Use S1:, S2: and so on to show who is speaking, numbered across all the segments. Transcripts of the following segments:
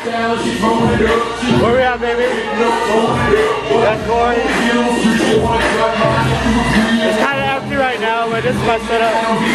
S1: Where we at, baby? That's Khourys. It's kind of empty right now, but this is my setup.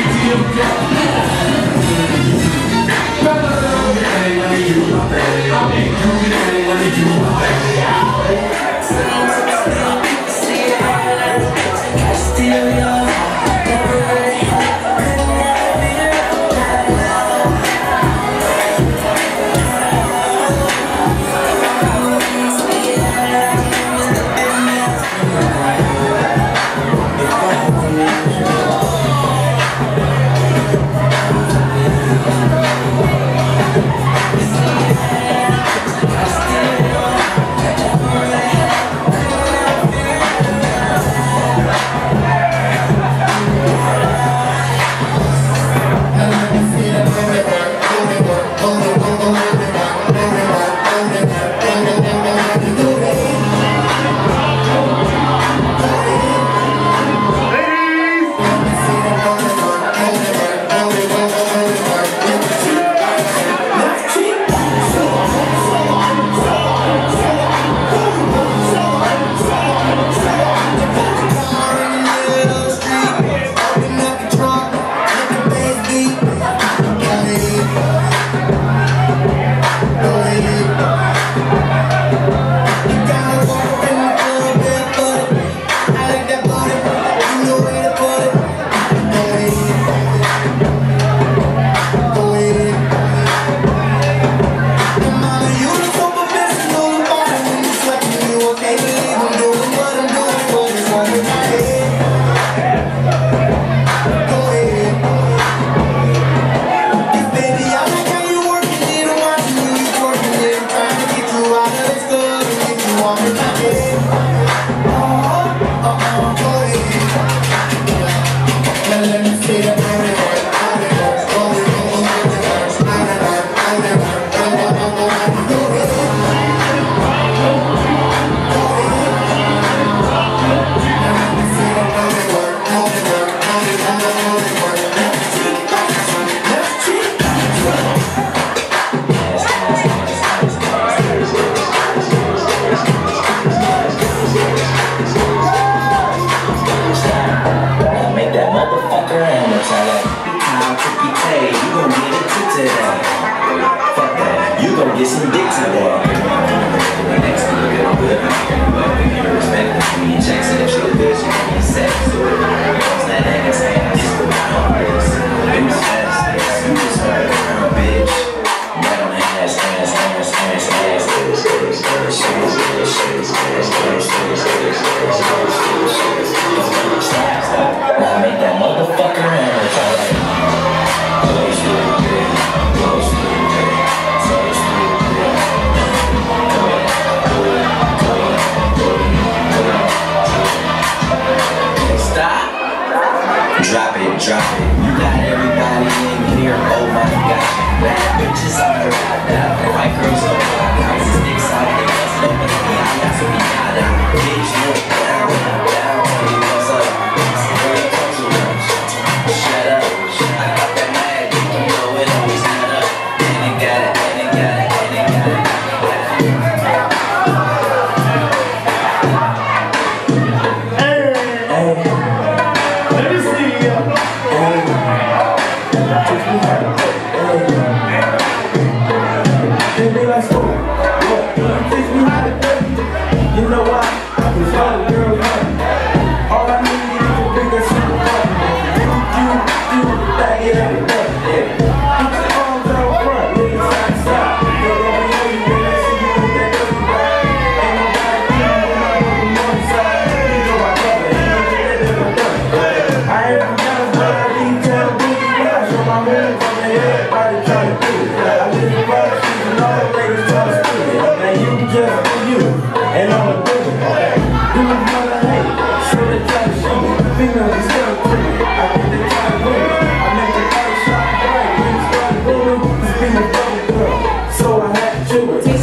S2: Get some dick today. Next to the girl, good. But we can respect that me and Jackson. If she was good, she can get sex. So that nigga's ass. It was fast. You just heard from a bitch. Right on the ass. Now make that motherfucker hammer. Drop it. You got everybody in here. Oh my gosh. Bad bitches on the ride now. White girls on the ride now. Sticks out of the bus. Don't make me out. That's what we got out. Bitch, look down. Hey, what's up? Where it comes around. Shut up. I got that mad. You know it always had up. And it got it.
S3: You know why? Cause all the girls want it. All I need is a bigger super button. You, back it up and up. Put your arms out front, lean side to side. You're gonna know you when I see you with that dirty ride. Ain't nobody clean when I'm on the north side. You know I love it, you know that never done. I ain't forgot about I need to tell Boogie when I show my moves on the head. Everybody trying to do it. I live in Rust, and all the ladies trying to do it. Now you just do you. And I'm a good one. Do what I hate. So they try to show me. Females are still pretty. I think they try to win. I make the body shine bright. When it started booming, it's been a double girl. So I had to chew it.